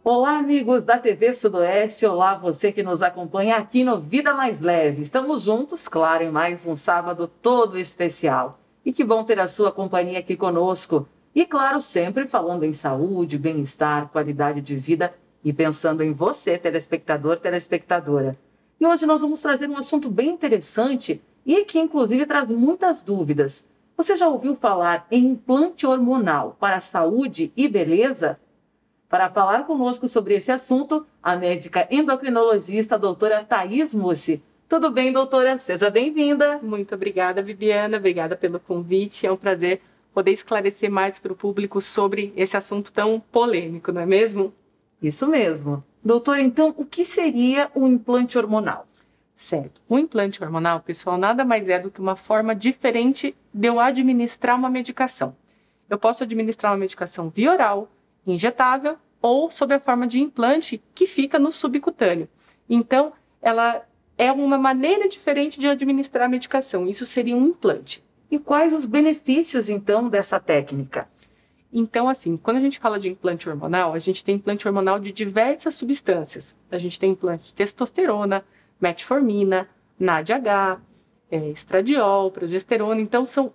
Olá, amigos da TV Sudoeste. Olá, você que nos acompanha aqui no Vida Mais Leve. Estamos juntos, claro, em mais um sábado todo especial. E que bom ter a sua companhia aqui conosco. E, claro, sempre falando em saúde, bem-estar, qualidade de vida e pensando em você, telespectador, telespectadora. E hoje nós vamos trazer um assunto bem interessante e que, inclusive, traz muitas dúvidas. Você já ouviu falar em implante hormonal para saúde e beleza? Para falar conosco sobre esse assunto, a médica endocrinologista, a doutora Thaís Mussi. Tudo bem, doutora? Seja bem-vinda. Muito obrigada, Viviana. Obrigada pelo convite. É um prazer poder esclarecer mais para o público sobre esse assunto tão polêmico, não é mesmo? Isso mesmo. Doutora, então, o que seria um implante hormonal? Certo. O implante hormonal, pessoal, nada mais é do que uma forma diferente de eu administrar uma medicação. Eu posso administrar uma medicação via oral, injetável ou sob a forma de implante que fica no subcutâneo. Então, ela é uma maneira diferente de administrar a medicação. Isso seria um implante. E quais os benefícios, então, dessa técnica? Então, assim, quando a gente fala de implante hormonal, a gente tem implante hormonal de diversas substâncias. A gente tem implante de testosterona, metformina, NADH, estradiol, progesterona. Então, são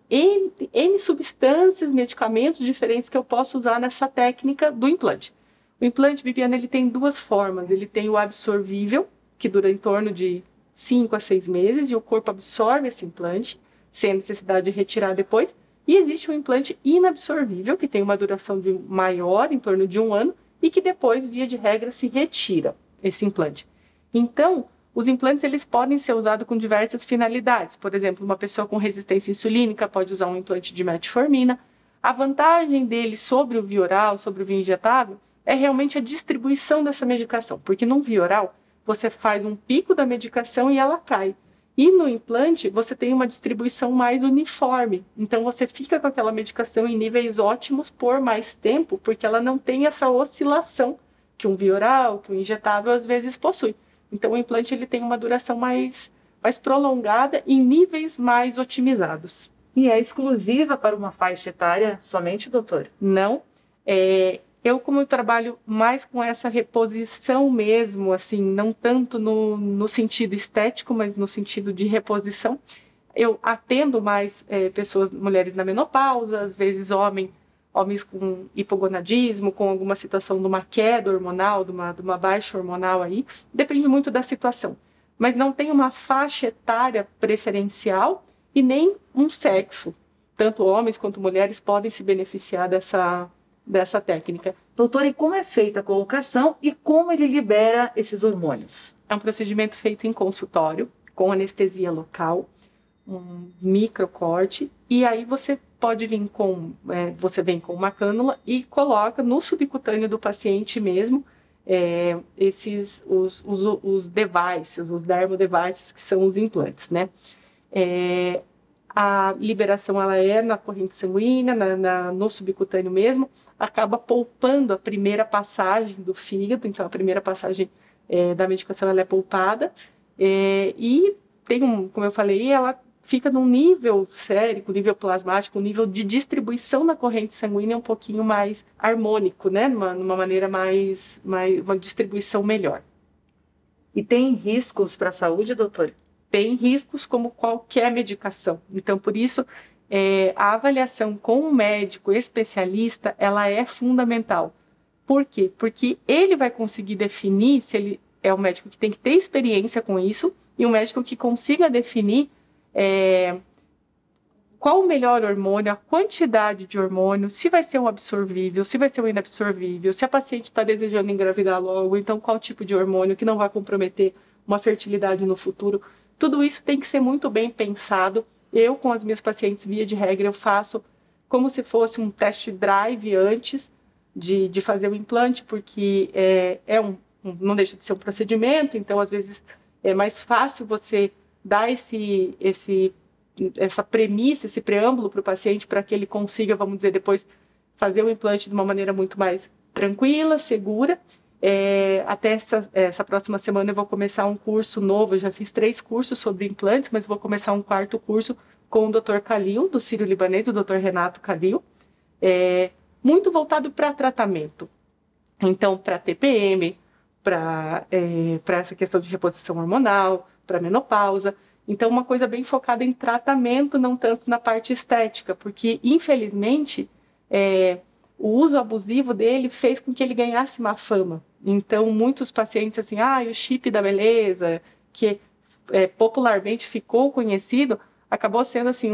N substâncias, medicamentos diferentes que eu posso usar nessa técnica do implante. O implante, Viviana, ele tem duas formas. Ele tem o absorvível, que dura em torno de 5 a 6 meses, e o corpo absorve esse implante, sem a necessidade de retirar depois. E existe o implante inabsorvível, que tem uma duração maior, em torno de 1 ano, e que depois, via de regra, se retira esse implante. Então, os implantes eles podem ser usados com diversas finalidades. Por exemplo, uma pessoa com resistência insulínica pode usar um implante de metformina. A vantagem dele sobre o via oral, sobre o via injetável, é realmente a distribuição dessa medicação. Porque no via oral, você faz um pico da medicação e ela cai. E no implante, você tem uma distribuição mais uniforme. Então, você fica com aquela medicação em níveis ótimos por mais tempo, porque ela não tem essa oscilação que um via oral, que um injetável, às vezes possui. Então, o implante ele tem uma duração mais prolongada e níveis mais otimizados. E é exclusiva para uma faixa etária somente, doutor? Não. Como eu trabalho mais com essa reposição mesmo, assim, não tanto no sentido estético, mas no sentido de reposição, eu atendo mais pessoas, mulheres na menopausa, às vezes homens com hipogonadismo, com alguma situação de uma queda hormonal, de uma baixa hormonal aí, depende muito da situação. Mas não tem uma faixa etária preferencial e nem um sexo. Tanto homens quanto mulheres podem se beneficiar dessa técnica. Doutora, e como é feita a colocação e como ele libera esses hormônios? É um procedimento feito em consultório, com anestesia local, um microcorte, e aí você pode vir você vem com uma cânula e coloca no subcutâneo do paciente mesmo os devices, os dermodevices, que são os implantes, né? A liberação ela é na corrente sanguínea, no subcutâneo mesmo, acaba poupando a primeira passagem do fígado, então a primeira passagem da medicação ela é poupada, e tem como eu falei, ela fica num nível sérico, nível plasmático, um nível de distribuição na corrente sanguínea um pouquinho mais harmônico, né? Numa maneira uma distribuição melhor. E tem riscos para a saúde, doutor? Tem riscos como qualquer medicação. Então, por isso, a avaliação com um médico especialista, ela é fundamental. Por quê? Porque ele vai conseguir definir, se ele é um médico que tem que ter experiência com isso, e um médico que consiga definir qual o melhor hormônio, a quantidade de hormônio, se vai ser um absorvível, se vai ser um inabsorvível, se a paciente está desejando engravidar logo, então qual tipo de hormônio que não vai comprometer uma fertilidade no futuro. Tudo isso tem que ser muito bem pensado. Eu, com as minhas pacientes, via de regra, eu faço como se fosse um test drive antes de fazer o implante, porque não deixa de ser um procedimento, então às vezes é mais fácil você dar essa premissa, esse preâmbulo para o paciente, para que ele consiga, vamos dizer, depois fazer o implante de uma maneira muito mais tranquila, segura. Até essa próxima semana eu vou começar um curso novo, eu já fiz 3 cursos sobre implantes, mas vou começar um 4º curso com o Dr. Khalil, do Sírio-Libanês, o Dr. Renato Khalil, muito voltado para tratamento. Então, para TPM, para essa questão de reposição hormonal, para menopausa. Então, uma coisa bem focada em tratamento, não tanto na parte estética, porque, infelizmente, o uso abusivo dele fez com que ele ganhasse uma fama. Então, muitos pacientes, assim, o chip da beleza, que popularmente ficou conhecido, acabou sendo, assim,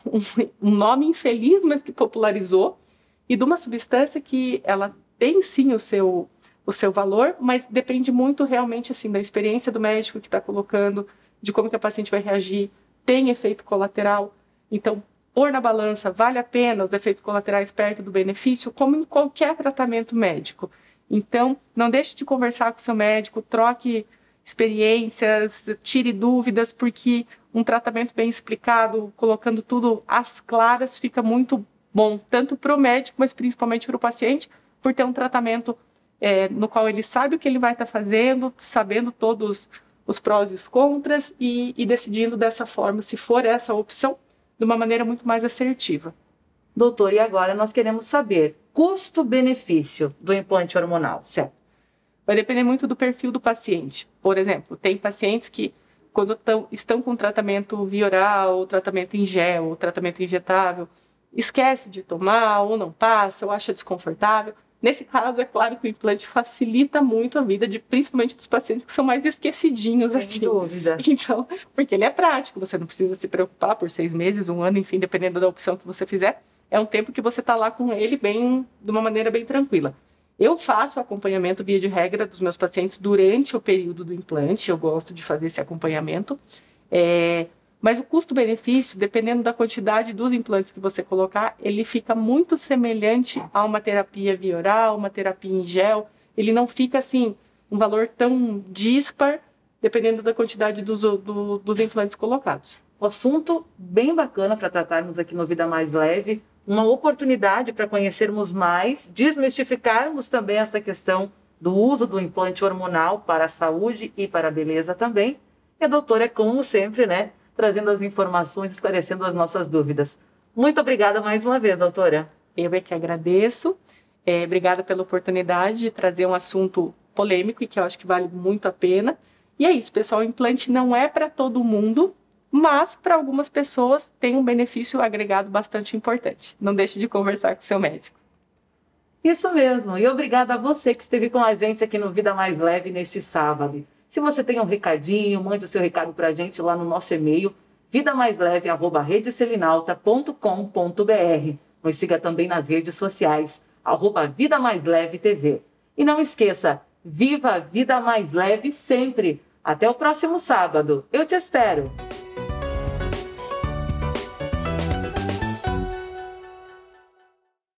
um nome infeliz, mas que popularizou, e de uma substância que ela tem, sim, o seu valor, mas depende muito, realmente, assim, da experiência do médico que está colocando, de como que a paciente vai reagir, tem efeito colateral. Então, pôr na balança, vale a pena os efeitos colaterais perto do benefício, como em qualquer tratamento médico. Então, não deixe de conversar com o seu médico, troque experiências, tire dúvidas, porque um tratamento bem explicado, colocando tudo às claras, fica muito bom, tanto para o médico, mas principalmente para o paciente, por ter um tratamento no qual ele sabe o que ele vai estar fazendo, sabendo todos os prós e os contras, e decidindo dessa forma, se for essa a opção, de uma maneira muito mais assertiva. Doutor, e agora nós queremos saber custo-benefício do implante hormonal. Certo. Vai depender muito do perfil do paciente. Por exemplo, tem pacientes que, quando estão com tratamento via oral, ou tratamento em gel, ou tratamento injetável, esquece de tomar, ou não passa, ou acha desconfortável. Nesse caso, é claro que o implante facilita muito a vida, principalmente dos pacientes que são mais esquecidinhos, Sem dúvida. Então, porque ele é prático, você não precisa se preocupar por 6 meses, 1 ano, enfim, dependendo da opção que você fizer. É um tempo que você está lá com ele de uma maneira bem tranquila. Eu faço acompanhamento, via de regra, dos meus pacientes durante o período do implante, eu gosto de fazer esse acompanhamento. Mas o custo-benefício, dependendo da quantidade dos implantes que você colocar, ele fica muito semelhante a uma terapia via oral, uma terapia em gel. Ele não fica, assim, um valor tão dispar, dependendo da quantidade dos implantes colocados. Um assunto bem bacana para tratarmos aqui no Vida Mais Leve, uma oportunidade para conhecermos mais, desmistificarmos também essa questão do uso do implante hormonal para a saúde e para a beleza também. E a doutora, como sempre, né, trazendo as informações, esclarecendo as nossas dúvidas. Muito obrigada mais uma vez, doutora. Eu é que agradeço. Obrigada pela oportunidade de trazer um assunto polêmico e que eu acho que vale muito a pena. E é isso, pessoal, o implante não é para todo mundo, mas para algumas pessoas tem um benefício agregado bastante importante. Não deixe de conversar com o seu médico. Isso mesmo. E obrigada a você que esteve com a gente aqui no Vida Mais Leve neste sábado. Se você tem um recadinho, mande o seu recado para a gente lá no nosso e-mail, vidamaisleve@redeselinalta.com.br. Nos siga também nas redes sociais, @VidaMaisLeveTV. E não esqueça, viva a Vida Mais Leve sempre. Até o próximo sábado. Eu te espero.